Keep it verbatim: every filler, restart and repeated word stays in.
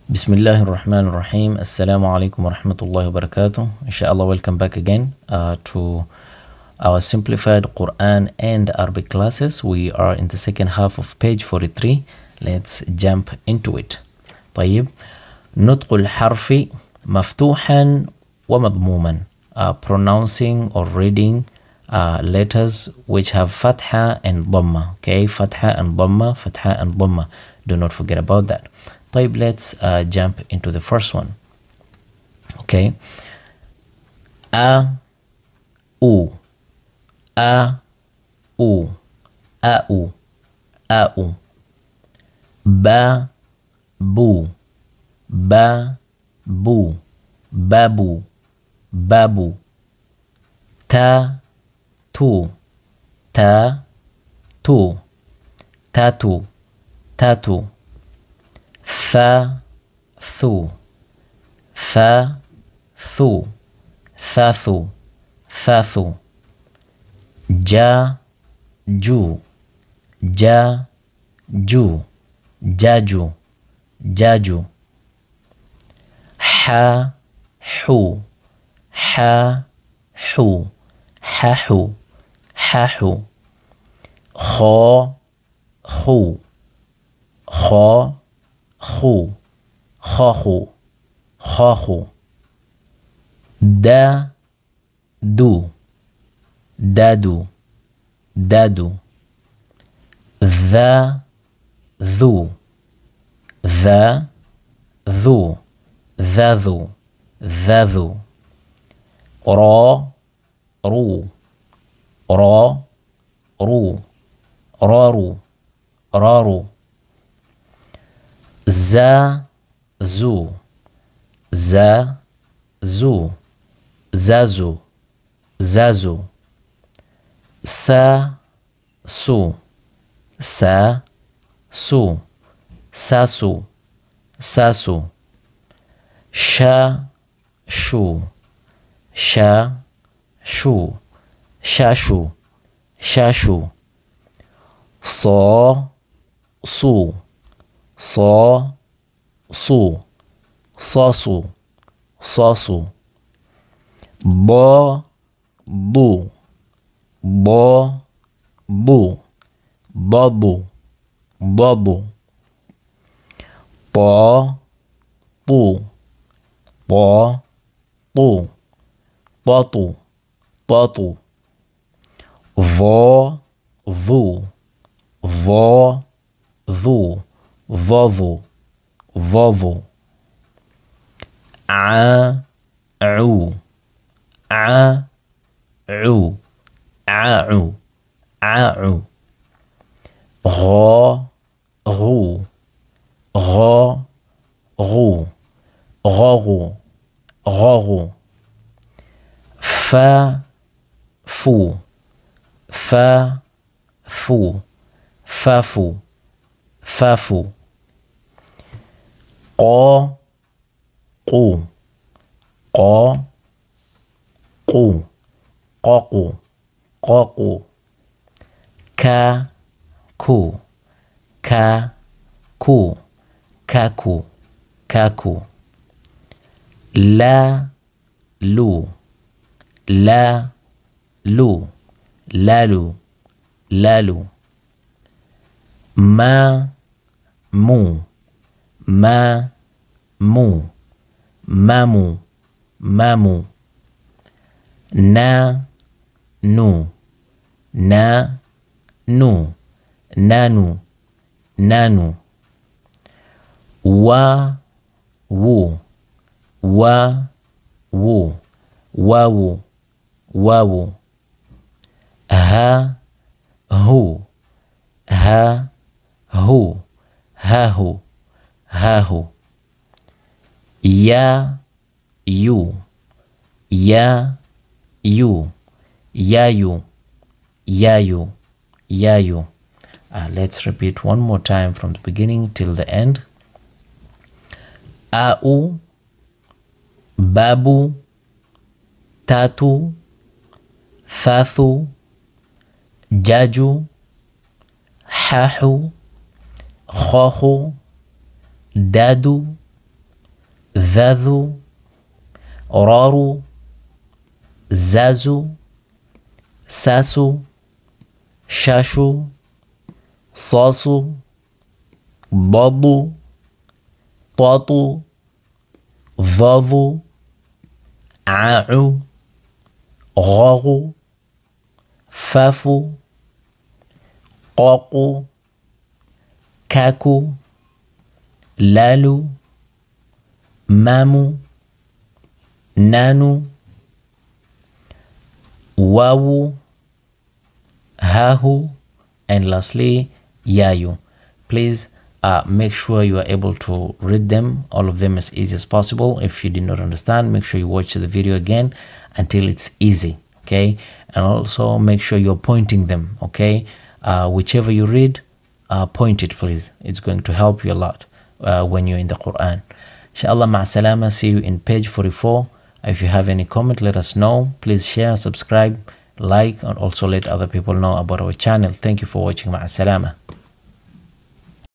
بسم الله الرحمن الرحيم. السلام عليكم ورحمة الله وبركاته. Inshallah, welcome back again uh, to our simplified Quran and Arabic classes. We are in the second half of page forty-three. Let's jump into it. طيب، نطق الحرف مفتوحا ومضموما. uh, pronouncing or reading uh, letters which have Fat-ha and Dhummah. Okay, Fat-ha and Dhummah, Fat-ha and Dhummah. Do not forget about that. طيب, let's uh, jump into the first one. Okay. A, U, A, U, A, U, A, U. Ba, Bu, Ba, Bu, Babu, Babu. Ta, Tu, Ta, Tu, Tatu, Tatu. Fa, Thu, Fa, Thu, Fathu, Fathu. Ja, Ju, Ja, Ju, Jaju, Jaju. Ha, Hu, Ha, Hu, Hahu, Hahu. Kho, Khu, Kho, Khu, Khahu, Khahu. Da, Du, Dadu, Dadu. Tha, Thu, Tha, Thu, Thadhu, Thadhu. Ra, Ru, Ra, Ru, Raru, Raru. Za, Zu, Za, Zu, Zazu, Zazu. Sa, Su, Sa, Su, Sasu, Sasu. Sha, Shu, Sha, Shu, Shashu, Shashu. Sa, Su, Sa, Su, Sasu, Sasu. Ba, Bu, Ba, Bu, Babu, Babu. Ta, Tu, Ta, Tu, Tatu, Tatu. Va, Vu, Va, Vu, Vavu, Vavu. A, U, A, U, A'u, A'u. Gha, Ghu, Gha, Ghu, Gharu, Gharu. Fa, Fu, Fa, Fu, Fafu, Fafu. Qa, Qu, Qa, Qu, Qaqu, Qaqu. Ka, Ku, Ka, Ku, Kaku, Kaku. La, Lu, La, Lu, Lalu, Lalu. Ma, Mu, Ma, Mu, Mamu, Mamu. Na, Nu, Na, Nu, Nanu, Nanu. Wa, Wu, Wa, Wu, Wawu, Wawu. Ha, Hu, Ha, Hu, Hahu, Hahu. Ya, Yu, Ya, Yu, Yayu, Yayu, Yayu. Uh, let's repeat one more time from the beginning till the end. Au, Babu, Tatu, Fathu, Jaju, Hahu, Khahu, Dadu, ذاذو رارو زازو ساسو شاشو صاصو ضادو طاطو ضاضو عاعو غاغو فافو قاقو كاكو لالو مامو نانو واو هاهو and lastly yayu. Please uh, make sure you are able to read them, all of them as easy as possible. If you did not understand, make sure you watch the video again until it's easy, okay? And also make sure you're pointing them, okay? Uh, whichever you read, uh, point it, please. It's going to help you a lot uh, when you're in the Quran. Inshallah, ma'asalama. See you in page forty-four. If you have any comment, let us know. Please share, subscribe, like, and also let other people know about our channel. Thank you for watching. Ma'asalama.